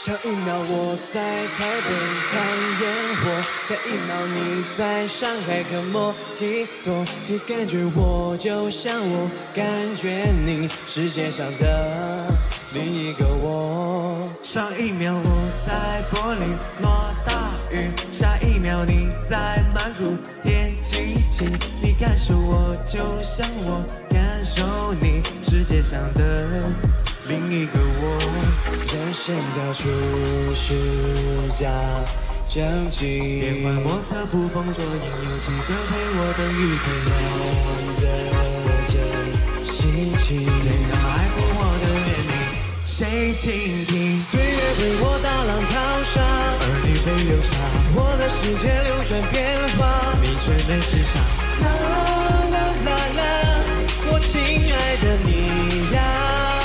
上一秒我在台北看烟火，下一秒你在上海跟莫吉托。你感觉我就像我感觉你，世界上的另一个我。 上一秒我在柏林落大雨，下一秒你在曼谷天气晴。你感受我就像我感受你，世界上的另一个我。 人生到处是假正经， 变幻莫测捕风捉影，有几个陪我等雨天的真心情。 最让爱过我的人你，谁倾听？ 岁月为我大浪淘沙， 而你被留下。 我的世界流转变化， 你却没时差。 啦啦啦啦，我亲爱的你呀。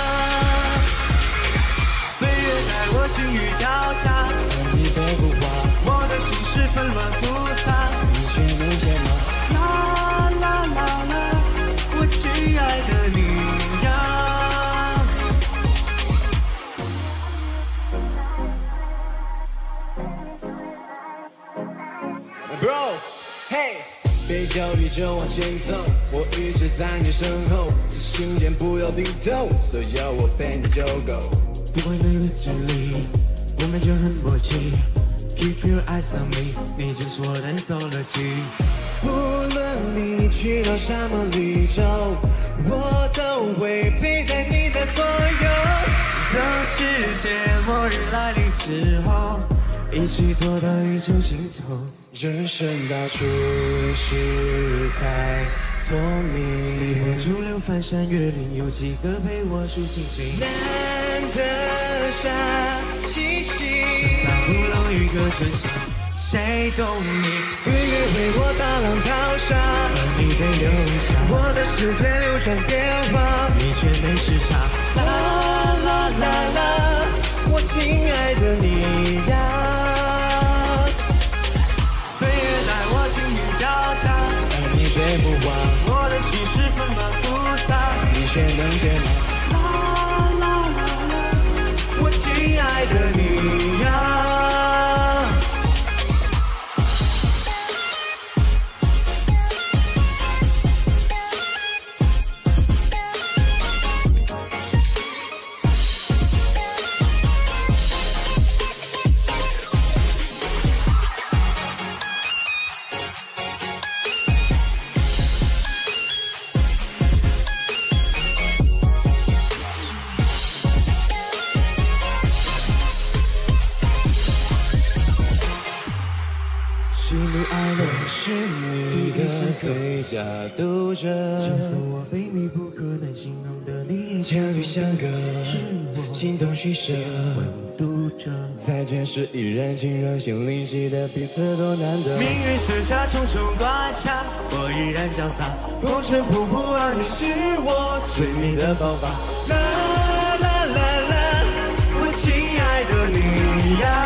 我心语交加， 而你背不滑， 我的心事纷乱复杂， 你却能解码。 啦啦啦啦，我亲爱的你呀。 Bro， 嘿，别犹豫就往前走，我一直在你身后，这心间不要低头，所有我陪你就够。 不管那个距离，我们就很默契。Keep your eyes on me， 你就是我的 soulology。 无论你去到什么绿洲，我都会陪在你的左右。 当世界末日来临之后，一起躲到宇宙尽头。 人生到处是太聪明， 随波逐流，翻山越岭，有几个陪我数星星？ 难得下星星， 生在不容一个真心，谁懂你？ 岁月为我大浪淘沙， 而你被留下。 我的世界流转变化， 你却没时差。 啦啦啦啦，我亲爱的你呀。 岁月在我心语交加， 而你背不完， 我的心事纷乱复杂， 你却能解码。 啦啦啦啦，我亲爱的你呀。 喜怒哀乐是你的最佳读者， 前所我非你不可难形容的你， 千里相隔， 是我心动取舍， 温度着。 再见时已燃尽热心灵记得彼此多难得。 命运设下重重关卡，我依然潇洒，风尘仆仆，而你是我追觅的方法。啦啦啦啦，我亲爱的你呀。